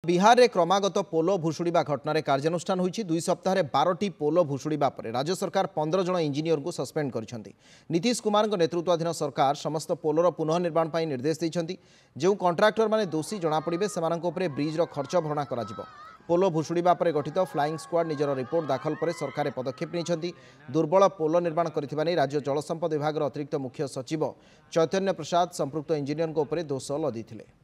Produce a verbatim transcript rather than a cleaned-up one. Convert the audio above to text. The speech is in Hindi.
बिहार में क्रमागत पोलो भुशुड़ा घटन कार्यानुष्ठान होती दुई सप्ताह बारटी पोलो भुशुड़ा पर राज्य सरकार पंद्रह जन इंजीनियर को सस्पेंड कर नीतीश कुमार नेतृत्वाधीन सरकार समस्त पोलोर पुनः निर्माण पर निर्देश देते जो कंट्राक्टर माने दोषी जमापड़े से ब्रिज्र खर्च भरणा कर पोलो भुशुड़ा पर गठित फ्लाइंग स्क्वाड निजर रिपोर्ट दाखल पर सरकार पदक्षेप नहीं दुर्बल पोलो निर्माण कर राज्य जलसंपद विभाग अतिरिक्त मुख्य सचिव चैतन्य प्रसाद संपृक्त इंजीनियर दोष लदी।